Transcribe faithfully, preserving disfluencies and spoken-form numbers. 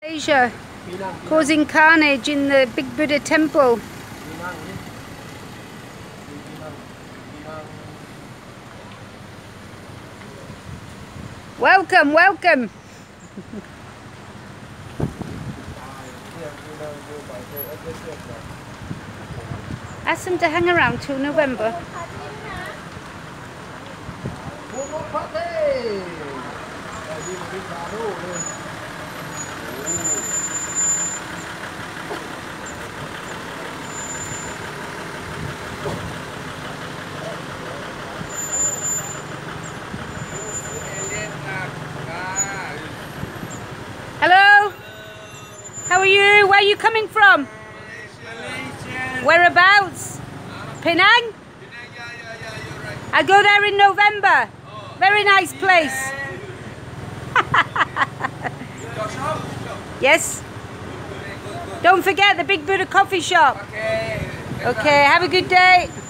Asia, causing carnage in the Big Buddha temple. Welcome, welcome. Ask them to hang around till November. Hello, how are you? Where are you coming from? Malaysia. Whereabouts? Penang? Penang, yeah, yeah, yeah, you're right. I go there in November. Oh. Very nice place. Your shop? Yes. Good, good, good. Don't forget the Big Buddha coffee shop. Okay. Okay, have a good day.